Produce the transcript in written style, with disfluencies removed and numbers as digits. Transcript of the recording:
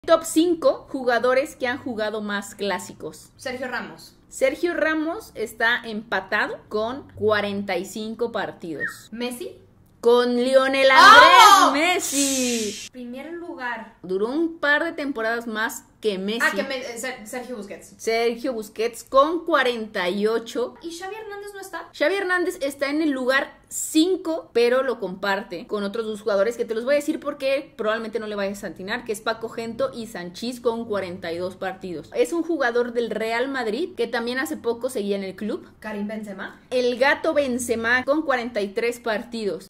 Top 5 jugadores que han jugado más clásicos. Sergio Ramos. Sergio Ramos está empatado con 45 partidos. Messi. Con Lionel Andrés Messi. Primer lugar. Duró un par de temporadas más que Messi. Sergio Busquets. Sergio Busquets con 48. ¿Y Xavi Hernández no está? Xavi Hernández está en el lugar 5, pero lo comparte con otros dos jugadores que te los voy a decir porque probablemente no le vayas a atinar, que es Paco Gento y Sanchís con 42 partidos. Es un jugador del Real Madrid que también hace poco seguía en el club. Karim Benzema. El gato Benzema con 43 partidos.